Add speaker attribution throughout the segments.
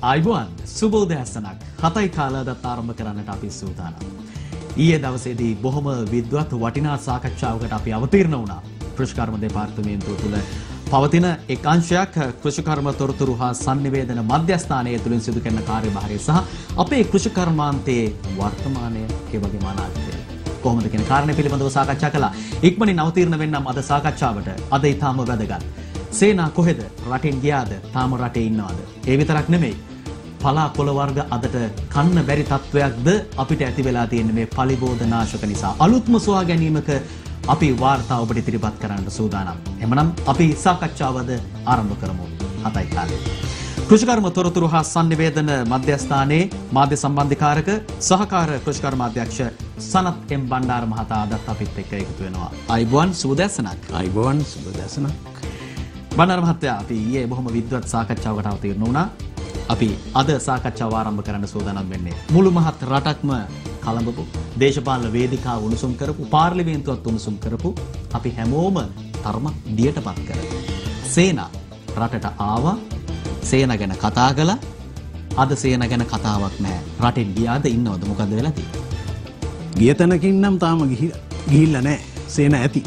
Speaker 1: ආයුබෝවන් සුබෝදෑසනක් 7යි කාලයකට ආරම්භ කරන්නට අපි සූදානම්. ඊයේ දවසේදී බොහොම විද්වත් වටිනා සාකච්ඡාවකට අපි අවතීර්ණ වුණා. කෘෂිකර්ම දෙපාර්තමේන්තුව තුළ පවතින එක් අංශයක් කෘෂිකර්ම තොරතුරු හා sannivedana මධ්‍යස්ථානයේ තුලින් සිදු කරන කාර්යභාරය සහ අපේ කෘෂිකර්මාන්තයේ වර්තමානය ඒ වගේම අනාගතය කොහොමද කියන කාරණේ පිළිබඳව සාකච්ඡා කළා. ඉක්මනින් අවතීර්ණ වෙන්නම් අද සාකච්ඡාවට. අද ඊටාම වැදගත්. සේනා කොහෙද? රටින් ගියාද? තාම රටේ ඉන්නවද? ඒ විතරක් නෙමෙයි. පලා පොළ වර්ග අදට කන්න බැරි තත්වයක්ද අපිට ඇති වෙලා තියෙන්නේ මේ පලිබෝධනාශක නිසා. අලුත්ම සොයා ගැනීමක අපි වාර්තා ඔබට ඉදිරිපත් කරන්න සූදානම්. එhmenan අපි සාකච්ඡාවද ආරම්භ කරමු. 7යි කාලේ. කෘෂිකර්ම තොරතුරු හා sannivedana මධ්‍යස්ථානයේ මාධ්‍ය සම්බන්ධීකාරක සහකාර කෘෂිකර්ම අධ්‍යක්ෂ සනත් එම් බණ්ඩාර මහතා අදත් අපිත් එක්ක එකතු වෙනවා. ආයුබෝවන් සුබදැසනක්.
Speaker 2: ආයුබෝවන් සුබදැසනක්.
Speaker 1: බණ්ඩාර මහත්තයා අපි ඊයේ බොහොම විද්වත් සාකච්ඡාවකට අවතීර්ණ වුණා. අපි අද සාකච්ඡාව ආරම්භ කරන්න සූදානම් වෙන්නේ මුළු මහත් රටක්ම කලඹපු දේශපාලන වේදිකාව උණුසුම් කරපු පාර්ලිමේන්තුවත් උණුසුම් කරපු අපි හැමෝම තරමක් දියටපත් කරපු සේනා රටට ආවා. සේන ගැන කතා කළා. අද සේන ගැන කතාවක් නැහැ. රටෙන් ගියාද ඉන්නවද? මොකද වෙලා තියෙන්නේ?
Speaker 2: ගිය තැනකින් නම් තාම ගිහිල්ලා නැහැ. සේන ඇති.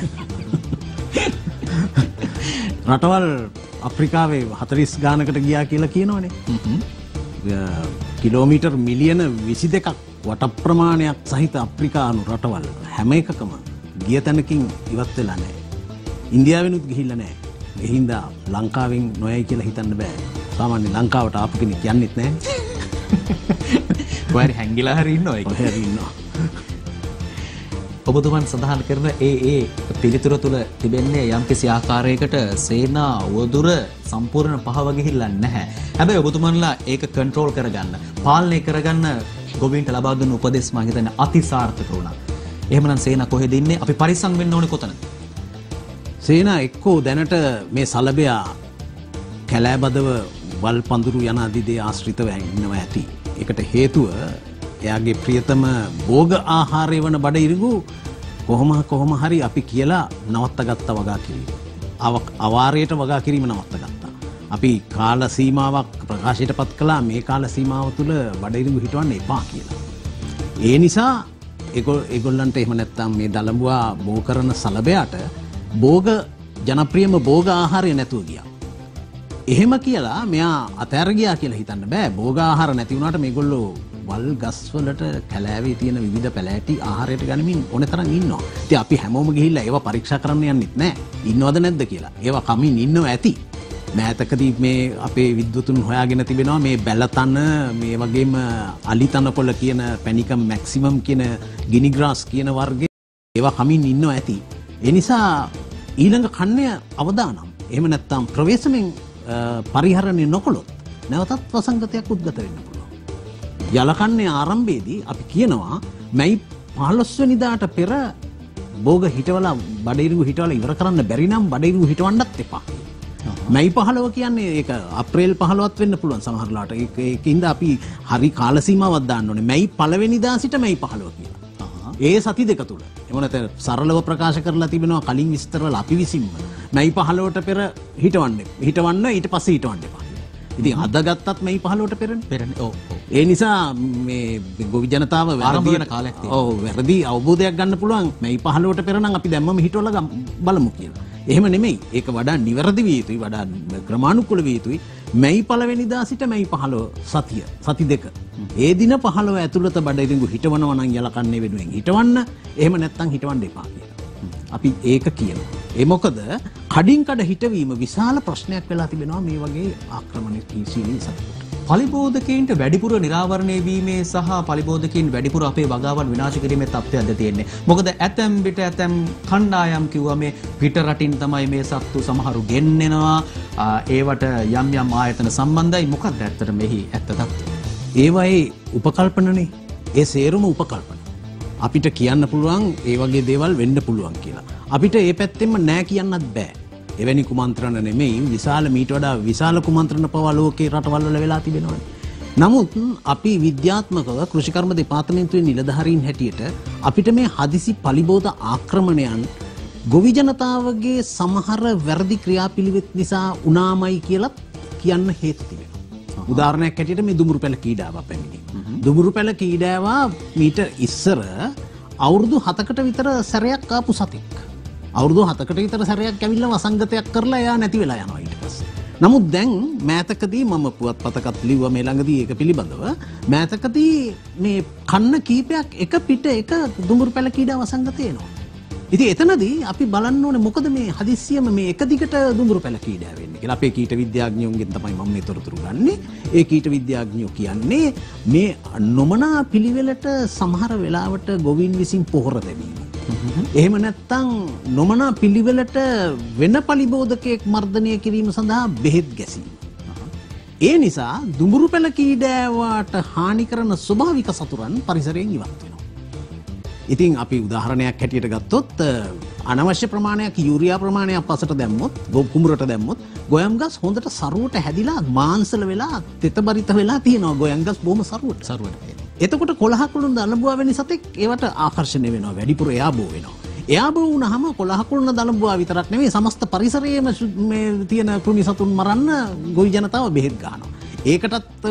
Speaker 2: රටවල් අප්‍රිකාවේ 40 ගානකට ගියා කියලා කියනවනේ. කිලෝමීටර් මිලියන 22ක් වට ප්‍රමාණයක් සහිත අප්‍රිකානු රටවල් හැම එකකම ගිය තැනකින් ඉවත් වෙලා නැහැ. ඉන්දියාවෙනුත් ගිහිල්ලා නැහැ. ඒ හින්දා ලංකාවෙන් නොයයි කියලා හිතන්න බෑ. සාමාන්‍ය ලංකාවට ආපු කෙනෙක් යන්නෙත් නැහැ.
Speaker 1: කොහරි හැංගිලා හරි ඉන්නවා ඒක.
Speaker 2: කොහරි ඉන්නවා.
Speaker 1: ඔබතුමන් සඳහන් කරන ඒ පිළිතුර තුළ තිබෙන්නේ යම්කිසි ආකාරයකට සේනා වදුර සම්පූර්ණ පහව ගිහිල්ලා නැහැ. හැබැයි ඔබතුමන්ලා ඒක කන්ට්‍රෝල් කරගන්න, පාලනය කරගන්න ගොවීන්ට ලබා දුන්න උපදෙස් මම හිතන්නේ අතිසාර්ථක වුණා. එහෙමනම් සේනා කොහෙද ඉන්නේ? අපි පරිස්සම් වෙන්න ඕනේ කොතනද?
Speaker 2: සේනා එක්කෝ දැනට මේ සලබයා කැලෑබදව වල් පඳුරු යන අදිදේ ආශ්‍රිතව ඉන්නවා ඇති. ඒකට හේතුව එයාගේ ප්‍රියතම භෝග ආහාරය වන බඩ ඉරිඟු කොහොම හරි අපි කියලා නවත්තගත්ත වගා කිරීම. අවාරයට වගා කිරීම නවත්තගත්තා. අපි කාල සීමාවක් ප්‍රකාශයට පත් කළා මේ කාල සීමාව තුළ බඩ ඉරිඟු හිටවන්න එපා කියලා. ඒ නිසා ඒගොල්ලන්ට එහෙම නැත්තම් මේ දලඹුවා බෝ කරන සලබයාට භෝග ජනප්‍රියම භෝග ආහාරය නැතුව ගියා. එහෙම කියලා මෙයා අතෑර ගියා කියලා හිතන්න බෑ. භෝග ආහාර නැති වුණාට මේගොල්ලෝ වල් ගස් වලට කැලෑවේ තියෙන විවිධ පැලෑටි ආහාරයට ගනිමින් ඕන තරම් ඉන්නවා. ඉතින් අපි හැමෝම ගිහිල්ලා ඒවා පරීක්ෂා කරන්න යන්නෙත් නෑ. ඉන්නවද නැද්ද කියලා. ඒවා කමින් ඉන්නව ඇති. මෑතකදී මේ අපේ විද්වතුන් හොයාගෙන තිබෙනවා මේ බැලතන මේ වගේම අලිතනකොළ කියන පැනිකම් මැක්සිමම් කියන ගිනි ග්‍රාස් කියන වර්ගයේ ඒවා කමින් ඉන්නව ඇති. ඒ නිසා ඊළඟ කන්නේ අවදානම්. එහෙම නැත්නම් ප්‍රවේශමෙන් පරිහරණය නොකළොත් නැවතත් වසංගතයක් උද්ගත වෙන්න පුළුවන්. යලකන්නේ ආරම්භයේදී අපි කියනවා මැයි 15 වෙනිදාට පෙර භෝග හිටවලා බඩ ඉරිඟු හිටවලා ඉවර කරන්න බැරි නම් බඩ ඉරිඟු හිටවන්නත් එපා. මැයි 15 කියන්නේ ඒක අප්‍රේල් 15ත් වෙන්න පුළුවන් සමහරලාට. ඒකින්ද අපි හරි කාල සීමාවක් දාන්න ඕනේ. මැයි 1 වෙනිදා සිට මැයි 15 කියලා. ඒ සති දෙක තුල. එහෙම නැත්නම් සරලව ප්‍රකාශ කරලා තිබෙනවා කලින් විස්තරවල අපි විසින්ම මැයි 15ට පෙර හිටවන්න ඊට පස්සේ හිටවන්න එපා. ඉතින් අද ගත්තත් මැයි 15ට පෙරනේ. ඔව්. ඒ නිසා මේ ගොවි ජනතාව
Speaker 1: ආරම්භ වෙන කාලයක් තියෙනවා.
Speaker 2: ඔව් වැරදි අවබෝධයක් ගන්න පුළුවන් මැයි 15ට පෙර නම් අපි දැම්මම හිටවලා බලමු කියලා. එහෙම නෙමෙයි. ඒක වඩා නිවැරදි විය යුතුයි, වඩා ක්‍රමානුකූල විය යුතුයි. මැයි 1 වෙනිදා සිට මැයි 15 සති දෙක. ඒ දින 15 ඇතුළත බඩ ඉරිඟු හිටවනවා නම් යලකන්නේ වෙනුවෙන් හිටවන්න. එහෙම නැත්නම් හිටවන්න එපා කියලා. අපි ඒක කියනවා. ඒ මොකද කඩින් කඩ හිටවීම විශාල ප්‍රශ්නයක් වෙලා තිබෙනවා මේ වගේ ආක්‍රමණශීලී සතුට.
Speaker 1: පලිබෝධකයින්ට වැඩිපුර නිරාවරණය වීමේ සහ පලිබෝධකයින් වැඩිපුර අපේ වගාවන් විනාශ කිරීමේ තත්ත්වයක්ද තියෙන්නේ. මොකද ඇතැම් විට ඇතැම් කණ්ඩායම් කිව්වා මේ පිට රටින් තමයි මේ සත්තු සමහරු ගෙන්නෙනවා. ඒවට යම් ආයතන සම්බන්ධයි. මොකක්ද ඇත්තට මෙහි ඇත්ත තත්ත්වය?
Speaker 2: ඒවයේ උපකල්පනනේ. ඒ සේරුම උපකල්පන. අපිට කියන්න පුළුවන් ඒ වගේ දේවල් වෙන්න පුළුවන් කියලා. අපිට ඒ පැත්තෙන්ම නෑ කියන්නත් බෑ. එවැනි කුමන්ත්‍රණ නෙමෙයි විශාල මීට වඩා විශාල කුමන්ත්‍රණ පවා ලෝකේ රටවල් වල වෙලා තිබෙනවානේ. නමුත් අපි විද්‍යාත්මකව කෘෂිකර්ම දෙපාර්තමේන්තුවේ නිලධාරීන් හැටියට අපිට මේ හදිසි පලිබෝධ ආක්‍රමණයන් ගොවි ජනතාවගේ සමහර වැරදි ක්‍රියාපිළිවෙත් නිසා උනාමයි කියලා කියන්න හේතු තිබෙනවා. උදාහරණයක් හැටියට මේ දුඹුරු පැල කීඩාව පැමිණි. දුඹුරු පැල කීඩාව මීට ඉස්සර අවුරුදු 7කට විතර සැරයක් ආපු සතෙක්. අවුරුදු 7කට විතර සැරයක් ඇවිල්ලා වසංගතයක් කරලා එයා නැති වෙලා යනවා ඊට පස්සේ. නමුත් දැන් මෑතකදී මම පුවත්පතකත් ලිව්වා මේ ළඟදී ඒක පිළිබඳව. මෑතකදී මේ කන්න කීපයක් එක පිට එක දුඹුරු පැල කීඩා වසංගතය එනවා. ඉතින් එතනදී අපි බලන්න ඕනේ මොකද මේ හදිස්සියම මේ එක දිගට දුඹුරු පැල කීඩා වෙන්නේ කියලා. අපේ කීට විද්‍යාඥයන්ගෙන් තමයි මම මේ තොරතුරු ගන්නෙ. ඒ කීට විද්‍යාඥයෝ කියන්නේ මේ නොමනා පිළිවෙලට සමහර වෙලාවට ගොවීන් විසින් පොහොර දැමීම. එහෙම නැත්නම් නොමනා පිළිවෙලට වෙන පලිබෝධකයක් මර්ධනය කිරීම සඳහා බෙහෙත් ගැසීම. ඒ නිසා දුඹුරු පැල කීඩාවට හානි කරන ස්වභාවික සතුරන් පරිසරයෙන් ඉවත් වෙනවා. ඉතින් අපි උදාහරණයක් හැටියට ගත්තොත් අනවශ්‍ය ප්‍රමාණයක් යූරියා ප්‍රමාණයක් පසට දැම්මොත් කුඹුරට දැම්මොත් ගොයම් ගස් හොඳට සරුවට හැදිලා මාංශල වෙලා තෙතබරිත වෙලා තියෙනවා. ගොයම් ගස් බොහොම සරුවට එතකොට කොළහකුළුන් දලබුවා වෙන සතෙක් ඒවට ආකර්ෂණය වෙනවා. වැඩිපුර එයාබෝ වෙනවා. එයාබෝ වුණාම කොළහකුළුන් දලබුවා විතරක් නෙමෙයි සමස්ත පරිසරයේම මේ තියෙන කෘමි සතුන් මරන්න ගොවි ජනතාව බෙහෙත් ගන්නවා. ඒකටත්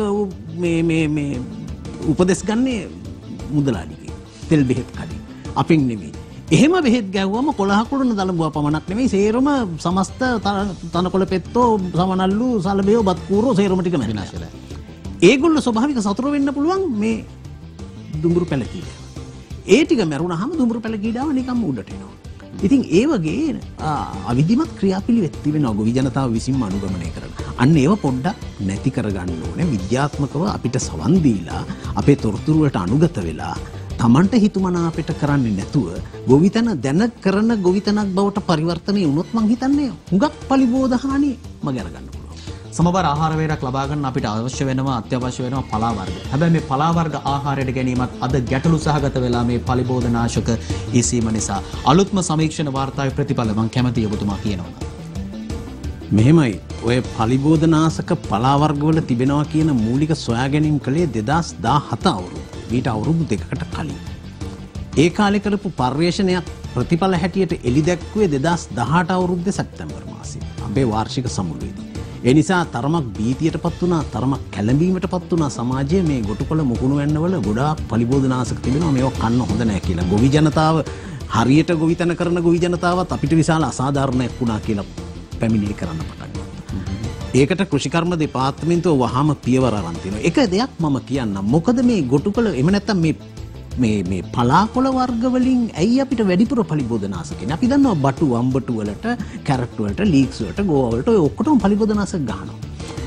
Speaker 2: මේ උපදෙස් ගන්නේ මුදලාලිගේ. තෙල් බෙහෙත් කඩින්. අපින් නෙමෙයි. එහෙම බෙහෙත් ගැහුවම කොළහකුළුන් දලබුවා පමණක් නෙමෙයි සේරම සමස්ත තනකොළ පෙත්තෝ සමනල්ලු සලබයෝ බත් කූරෝ සේරම ටික විනාශ. ඒගොල්ලෝ ස්වභාවික සතුරු වෙන්න පුළුවන් මේ දුඹුරු පැල කීඩාව. ඒ ටික මැරුණාම දුඹුරු පැල කීඩාව නිකම්ම උඩට එනවා. ඉතින් ඒ වගේ අවිධිමත් ක්‍රියාපිළිවෙත් තිබෙනවා ගොවි ජනතාව විසින්ම අනුගමනය කරන. අන්න ඒව පොඩ්ඩක් නැති කරගන්න ඕනේ. විද්‍යාත්මකව අපිට සවන් දීලා අපේ තොරතුරු වලට අනුගත වෙලා තමන්ට හිතුමනාපෙට කරන්නේ නැතුව ගොවිතැන දැන කරන ගොවිතැනක් බවට පරිවර්තනය වුණොත් මං හිතන්නේ හුඟක් පලිබෝධ හානි මග අරගන්න පුළුවන්.
Speaker 1: සමබර ආහාර වේරක් ලබා ගන්න අපිට අවශ්‍ය වෙනවා අත්‍යවශ්‍ය වෙනවා පලා වර්ග. හැබැයි මේ පලා වර්ග ආහාරයට ගැනීමත් අද ගැටලු සහගත වෙලා මේ පලිබෝධනාශක ඉසීම නිසා අලුත්ම සමීක්ෂණ වාර්තාවේ ප්‍රතිඵල මං කැමතියි ඔබතුමා කියනවා.
Speaker 2: මෙහෙමයි ඔය පලිබෝධනාශක පලා වර්ගවල තිබෙනවා කියන මූලික සොයා ගැනීම කළේ 2017 අවුරුද්ද. ඊට අවුරුදු 2කට කලින්. ඒ කාලේ කරපු පර්යේෂණයක් ප්‍රතිඵල හැටියට එළි දැක්ුවේ 2018 අවුරුද්දේ සැප්තැම්බර් මාසයේ. අපේ වාර්ෂික සමුළුවේදී. ඒ නිසා තරමක් භීතියටපත් වුණා, තරමක් කැළඹීමටපත් වුණා සමාජයේ මේ ගොටුකොළ මුකුණු වැන්නවල ගොඩාක් පලිබෝධනාශක තිබෙනවා. මේවා කන්න හොඳ නැහැ කියලා. ගොවි ජනතාව හරියට ගොවිතැන කරන ගොවි ජනතාවත් අපිට විශාල අසාධාරණයක් වුණා කියලා පැමිණිලි කරන්න පටන් ගත්තා. ඒකට කෘෂිකර්ම දෙපාර්තමේන්තුව වහාම පියවර අරන් තිනවා. එක දෙයක් මම කියන්නම්. මොකද මේ ගොටුකොළ එහෙම නැත්තම් මේ පලාකොළ වර්ග වලින් ඇයි අපිට වැඩිපුර පලිබෝධනාශක එන්නේ? අපි දන්නවා බටු වම්බටු වලට, කැරට් වලට, ලීක්ස් වලට, ගෝවා වලට ඔය ඔක්කොටම පලිබෝධනාශක ගහනවා.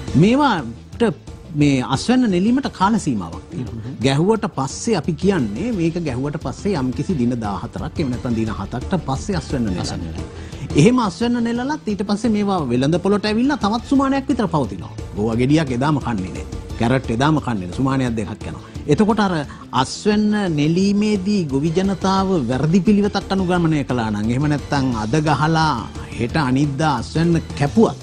Speaker 2: මේවාට මේ අස්වැන්න නෙලීමට කාල සීමාවක් තියෙනවා. ගැහුවට පස්සේ අපි කියන්නේ මේක ගැහුවට පස්සේ යම්කිසි දින 14ක් එහෙම නැත්නම් දින 7කට පස්සේ අස්වැන්න නෙලනවා. එහෙම අස්වැන්න නෙලලත් ඊට පස්සේ මේවා වෙළඳ පොළට ඇවිල්ලා තවත් සුමානයක් විතර පවතිනවා. ගෝවා ගෙඩියක් එදාම කන්නේ නැහැ. කැරට් එදාම කන්නේ නැහැ. සුමානයක් දෙකක් යනවා. එතකොට අර අස්වැන්න නෙලීමේදී ගොවි ජනතාව වැරදි පිළිවෙතක් අනුගමනය කළා නම් එහෙම නැත්නම් අද ගහලා හෙට අනිද්දා අස්වැන්න කැපුවත්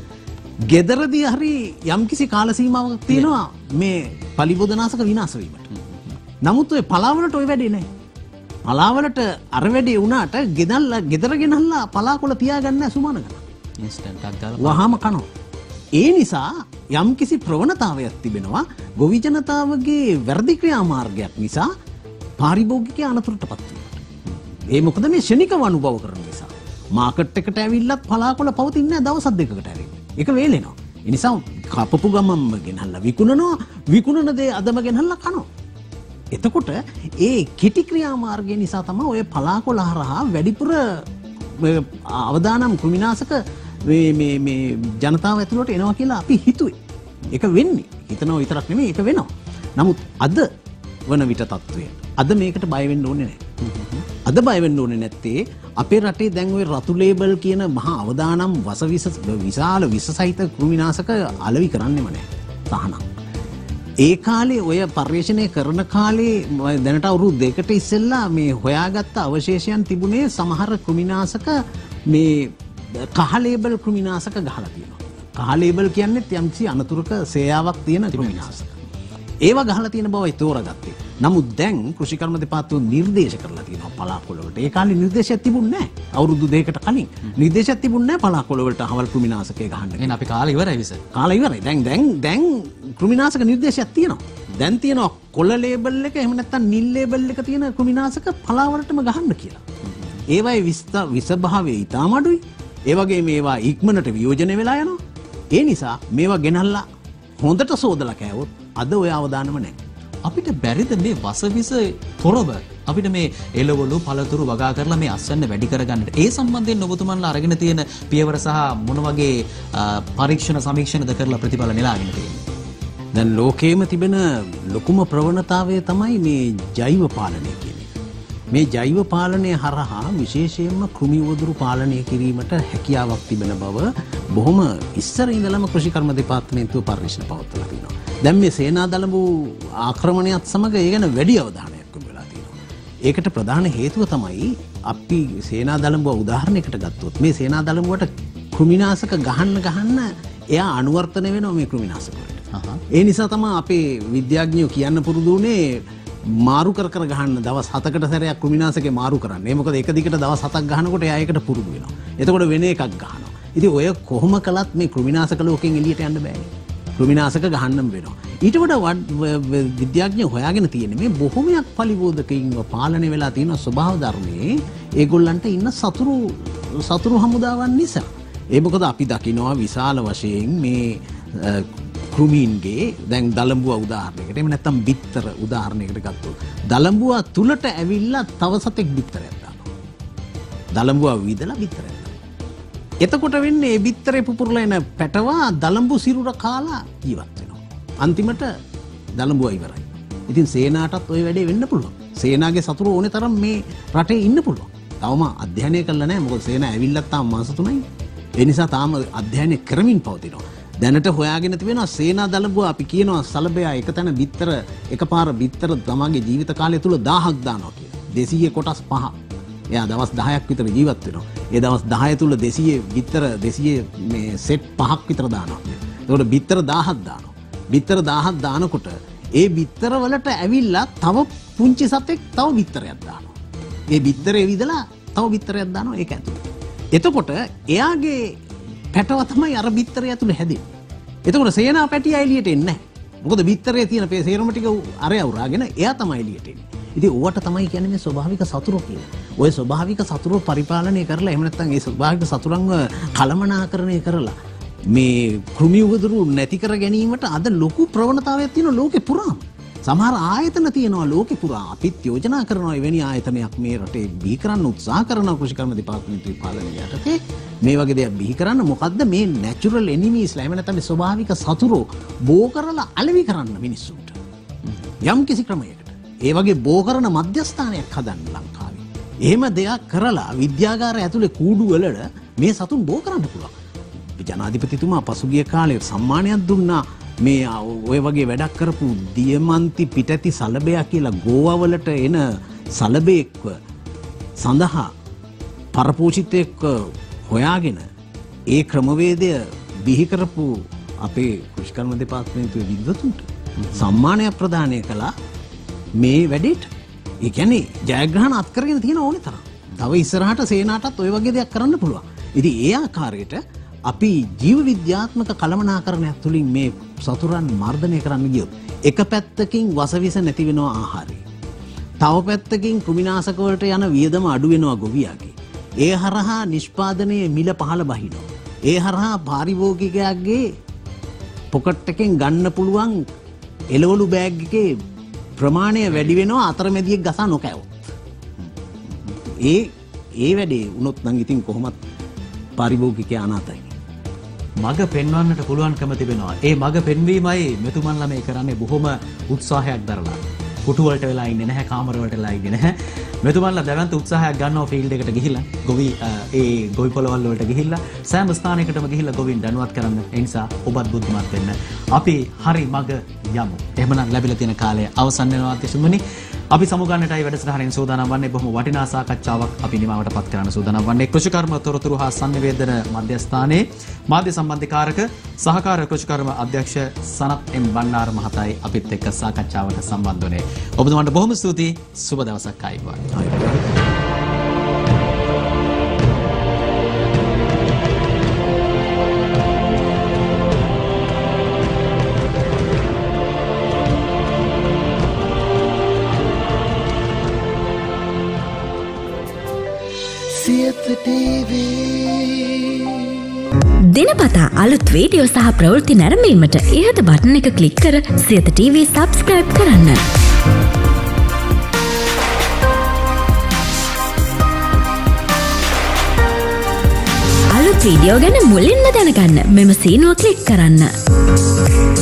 Speaker 2: ගෙදරදී හරි යම්කිසි කාල සීමාවක් තියෙනවා මේ පලිබෝධනාශක විනාශ වීමට. නමුත් ඔය පලාවලට ඔය වැඩේ නැහැ. පලාවලට අර වැඩේ වුණාට ගෙදර ගෙනල්ලා පලාකොළ තියාගන්න සුමාන ගන්න.
Speaker 1: ඉන්ස්ටන්ට් එකක් දාලා
Speaker 2: වහාම කනවා. ඒ නිසා යම්කිසි ප්‍රවණතාවයක් තිබෙනවා ගොවි ජනතාවගේ වැරදි ක්‍රියාමාර්ගයක් නිසා පාරිභෝගිකයා අනතුරටපත් වෙනවා. ඒ මොකද මේ ශනිකව අනුභව කරන නිසා. මාකට් එකට ඇවිල්ලත් පලාකොළ පවතින්නේ නැහැ දවස් දෙකකට ඇවිල්ලා. ඒක වේලෙනවා. ඒ නිසා කපපු ගමම්ම ගෙනල්ලා විකුණනවා. විකුණන දේ අදම ගෙනල්ලා කනවා. එතකොට ඒ කෙටි ක්‍රියාමාර්ගය නිසා තමයි ඔය පලාකොළ හරහා වැඩිපුර අවදානම් කෘමිනාශක මේ ජනතාව ඇතුළට එනවා කියලා අපි හිතුවේ. ඒක වෙන්නේ. හිතනවා විතරක් නෙමෙයි ඒක වෙනවා. නමුත් අද වන විට තත්ත්වය අද මේකට බය වෙන්න ඕනේ නැහැ. අද බය වෙන්න ඕනේ නැත්තේ අපේ රටේ දැන් ওই රතු ලේබල් කියන මහා අවදානම් විශාල විස සහිත කෘමිනාශක අලෙවි කරන්නෙම නැහැ. තහනම්. ඒ කාලේ ඔය පර්යේෂණය කරන කාලේ දැනට අවුරුදු 2කට ඉස්සෙල්ලා මේ හොයාගත්ත අවශේෂයන් තිබුණේ සමහර කෘමිනාශක මේ කහ ලේබල් කෘමිනාශක ගහලා තියෙනවා. කහ ලේබල් කියන්නේ යම්කිසි අනතුරක සේයාවක් තියෙන කෘමිනාශක. ඒවා ගහලා තියෙන බවයි තෝරගත්තේ. නමුත් දැන් කෘෂිකර්ම දෙපාර්තමේන්තුව නිර්දේශ කරලා තියෙනවා පලාකොළ වලට. ඒ කාලේ නිර්දේශයක් තිබුණේ නැහැ. අවුරුදු 2කට කලින් නිර්දේශයක් තිබුණේ නැහැ පලාකොළ වලට හවල් කෘමිනාශකය ගහන්න.
Speaker 1: එහෙනම් අපි කාලේ ඉවරයි විස.
Speaker 2: කාලේ ඉවරයි. දැන් කෘමිනාශක නිර්දේශයක් තියෙනවා. දැන් තියෙනවා කොළ ලේබල් එක එහෙම නැත්නම් නිල් ලේබල් එක තියෙන කෘමිනාශක පලාවලටම ගහන්න කියලා. ඒවයි විෂභාවය ඊටම අඩුයි. ඒ වගේ මේවා ඉක්මනට වියෝජනය වෙලා යනවා. ඒ නිසා මේවා ගෙනල්ලා හොඳට සෝදලා කෑවොත් අද ඔය අවදානම නැහැ.
Speaker 1: අපිට බැරිද මේ වසවිස තොරව අපිට මේ එළවලු පළතුරු වගා කරලා මේ අස්වැන්න වැඩි කරගන්නට? ඒ සම්බන්ධයෙන් ඔබතුමන්ලා අරගෙන තියෙන පියවර සහ මොන වගේ පරීක්ෂණ සමීක්ෂණද කරලා ප්‍රතිඵල නෙලාගෙන තියෙන්නේ?
Speaker 2: දැන් ලෝකයේම තිබෙන ලොකුම ප්‍රවණතාවය තමයි මේ ජෛව පාලනය කියන එක. මේ ජෛව පාලනය හරහා විශේෂයෙන්ම කෘමි උවදුරු පාලනය කිරීමට හැකියාවක් තිබෙන බව බොහොම ඉස්සර ඉඳලම කෘෂිකර්ම දෙපාර්තමේන්තුව පරීක්ෂණ පවත්වලා තියෙනවා. දැන් මේ සේනාදළඹු ආක්‍රමණයත් සමග ඒ ගැන වැඩි අවධානයක් යොමු වෙලා තියෙනවා. ඒකට ප්‍රධාන හේතුව තමයි අපි සේනාදළඹුව උදාහරණයකට ගත්තොත් මේ සේනාදළඹුවට කෘමිනාශක ගහන්න එයා අනුවර්තනය වෙනවා මේ කෘමිනාශක වලට. ඒ නිසා තමයි අපේ විද්‍යාඥයෝ කියන්න පුරුදු වුණේ මාරු කර ගහන්න දවස් 7කට සැරයක් කෘමිනාශකේ මාරු කරන්න. ඒ මොකද එක දිගට දවස් 7ක් ගහනකොට එයා ඒකට පුරුදු වෙනවා. එතකොට වෙන එකක් ගහනවා. ඉතින් ඔය කොහොම කළත් මේ කෘමිනාශක ලෝකෙන් එළියට යන්න බෑනේ. කෘමිනාශක ගහන්නම වෙනවා. ඊට වඩා විද්‍යාඥයෝ හොයාගෙන තියෙන්නේ මේ බොහොමයක් පලිබෝධකයින්ව පාලනය වෙලා තියෙන ස්වභාව ධර්මයේ ඒගොල්ලන්ට ඉන්න සතුරු හමුදාවන් නිසා. ඒ මොකද අපි දකිනවා විශාල වශයෙන් මේ කෘමීන්ගේ දැන් දලඹුව උදාහරණයකට එහෙම නැත්නම් බිත්තර උදාහරණයකට ගත්තොත් දලඹුව තුලට ඇවිල්ලා තව සතෙක් බිත්තරයක් දානවා. දලඹුව විදලා බිත්තරයක් දානවා. එතකොට වෙන්නේ මේ බිත්තරේ පුපුරලා එන පැටවා දලඹු සිරුර කාලා ජීවත් වෙනවා. අන්තිමට දලඹුව ඉවරයි. ඉතින් සේනාටත් ওই වැඩේ වෙන්න පුළුවන්. සේනාගේ සතුරු ඕනේ තරම් මේ රටේ ඉන්න පුළුවන්. තවම අධ්‍යයනය කළා නැහැ. මොකද සේනාව ඇවිල්ලා තාම මාස 3යි. ඒ නිසා තාම අධ්‍යයනය කරමින් පවතිනවා. දැනට හොයාගෙන තිබෙනවා සේනා දළඹුව අපි කියනවා සලබයා එක තැන බිත්තර එකපාර බිත්තර තමගේ ජීවිත කාලය තුල 1000ක් දානවා කියලා. 200 කොටස් 5. එයා දවස් 10ක් විතර ජීවත් වෙනවා. ඒ දවස් 10 තුල 200 බිත්තර 200 මේ සෙට් 5ක් විතර දානවා. ඒකට බිත්තර 1000ක් දානවා. බිත්තර 1000ක් දානකොට ඒ බිත්තර වලට ඇවිල්ලා තව පුංචි සතෙක් තව බිත්තරයක් දානවා. ඒ බිත්තරේ විදලා තව බිත්තරයක් දානවා ඒක ඇතුළේ. එතකොට එයාගේ පැටව තමයි අර බිත්තරය ඇතුලේ හැදෙන්නේ. එතකොට සේනා පැටියා එළියට එන්නේ නැහැ. මොකද බිත්තරේ තියෙන සේරම ටික අරය උරාගෙන එයා තමයි එළියට එන්නේ. ඉතින් ඕවට තමයි කියන්නේ මේ ස්වභාවික සතුරු කියලා. ওই ස්වභාවික සතුරු පරිපාලනය කරලා එහෙම නැත්නම් ඒ ස්වභාවික සතුරන්ව කළමනාකරණය කරලා මේ කෘමි උවදුරු නැති කර ගැනීමට අද ලොකු ප්‍රවණතාවයක් තියෙනවා ලෝකේ පුරාම. සමහර ආයතන තියෙනවා ලෝකේ පුරා. අපිත් යෝජනා කරනවා එවැනි ආයතනයක් මේ රටේ බිහි කරන්න උත්සාහ කරනවා කෘෂිකර්ම දෙපාර්තමේන්තුවේ පාලනය යටතේ. මේ වගේ දේවල් බිහි කරන්න මොකද්ද මේ නැචරල් එනිමීස් ලා එහෙම නැත්නම් ස්වභාවික සතුරෝ බෝ කරලා අලෙවි කරන්න මිනිස්සුන්ට. යම් කිසි ක්‍රමයකට. ඒ වගේ බෝ කරන මධ්‍යස්ථානයක් හදන්න ලංකාවේ. එහෙම දෙයක් කරලා විද්‍යාගාර ඇතුලේ කූඩු වල මේ සතුන් බෝ කරන්න පුළුවන්. ජනාධිපතිතුමා පසුගිය කාලේ සම්මානයක් දුන්නා මේ ඔය වගේ වැඩක් කරපු දියමන්ති පිටැති සලබයා කියලා ගෝවාවලට එන සලබෙක්ව සඳහා පරපෝෂිතෙක් හොයාගෙන ඒ ක්‍රමවේදය බිහි කරපු අපේ කෘෂිකර්ම දෙපාර්තමේන්තුවේ විද්වතුන්ට සම්මානයක් ප්‍රදානය කළා මේ වැඩේට. ඒ කියන්නේ ජයග්‍රහණ අත් කරගෙන තියෙන ඕනේ තරම්. තව ඉස්සරහට සේනාටත් ওই වගේ දෙයක් කරන්න පුළුවන්. ඉතින් ඒ ආකාරයට අපි ජීව විද්‍යාත්මක කළමනාකරණයක් තුළින් මේ සතුරන් මර්ධනය කරන්න ගියොත් එක පැත්තකින් වසවිස නැති වෙනවා ආහාරය. තව පැත්තකින් කෘමිනාශක වලට යන වියදම අඩු වෙනවා ගොවියාගේ. ඒ හරහා නිෂ්පාදනයේ මිල පහළ බහිනවා. ඒ හරහා පාරිභෝගිකයාගේ පොකට් එකෙන් ගන්න පුළුවන් එළවලු බෑග් එකේ ප්‍රමාණය වැඩි වෙනවා අතරමැදියෙක් ගසා නොකෑවොත්. ඒ වැඩේ වුණොත් නම් ඉතින් කොහොමත් පාරිභෝගිකයා අනාතයි.
Speaker 1: මග පෙන්වන්නට පුළුවන්කම තිබෙනවා. ඒ මග පෙන්වීමයි මෙතුමන්ලා මේ කරන්නේ බොහොම උත්සාහයක් දරලා. කුටු වලට වෙලා ඉන්නේ නැහැ, කාමර වලට වෙලා ඉන්නේ නැහැ. මෙතුමන්ලා දැවැන්ත උත්සාහයක් ගන්නවා ෆීල්ඩ් එකට ගිහිල්ලා ගොවි ඒ ගොවි පොළවල් වලට ගිහිල්ලා සෑම ස්ථානයකටම ගිහිල්ලා ගොවින් දැනුවත් කරන්න. ඒ නිසා ඔබත් බුද්ධිමත් වෙන්න. අපි හරි මඟ යමු. එහෙමනම් ලැබිලා තියෙන කාලය අවසන් වෙනවා අතිශුමනි. අපි සමුගන්නටයි වැඩසටහනින් සූදානම් වන්නේ. බොහොම වටිනා සාකච්ඡාවක් අපි නිමවට පත් කරන්න සූදානම් වන්නේ. කෘෂිකර්ම තොරතුරු හා සංනිවේදන මධ්‍යස්ථානයේ මාධ්‍ය සම්බන්ධීකාරක සහකාර කෘෂිකර්ම අධ්‍යක්ෂ සනත් එම් බණ්ඩාර මහතායි අපිත් එක්ක සාකච්ඡාවට සම්බන්ධ වුණේ. ඔබතුමාට බොහොම ස්තුතියි. සුබ දවසක් ආයිබෝන්.
Speaker 3: දිනපතා අලුත් වීඩියෝ සහ ප්‍රවෘත්ති නැරඹීමට ඉහත බටන් එක ක්ලික් කර සියත TV සබ්ස්ක්‍රයිබ් කරන්න. අලුත් වීඩියෝ ගැන මුලින්ම දැනගන්න මෙම සීනුව ක්ලික් කරන්න.